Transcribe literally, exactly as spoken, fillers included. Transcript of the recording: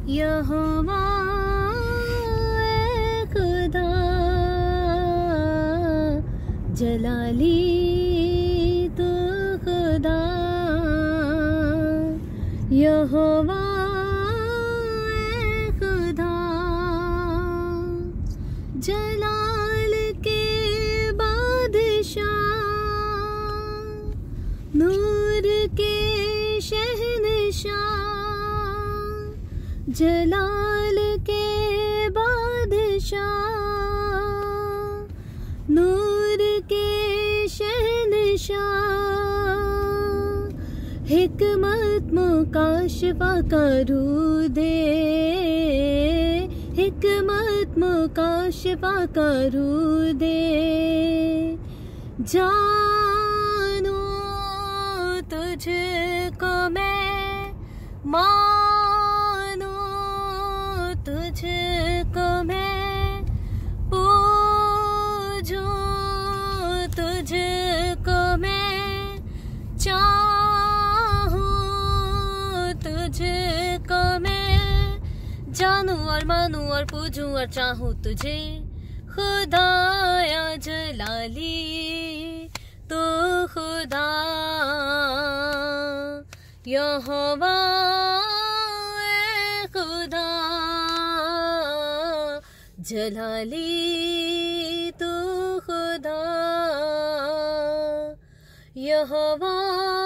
यहोवा ए खुदा जलाली तू खुदा यहोवा ए खुदा जलाल के बादशाह नूर के शहंशाह जलाल के बादशाह नूर के शहंशाह हिकमत मुकाशफा करू दे हिकमत मुकाशफा करू दे जानू तुझको मैं मानू तुझको मैं पूजूं तुझको मैं चाहूं तुझको मैं जानूं और मानूं और पूजूं और चाहूं तुझे खुदाया जलाली तो खुदा यहोवा ए खुदा जलाली तो खुदा यहोवा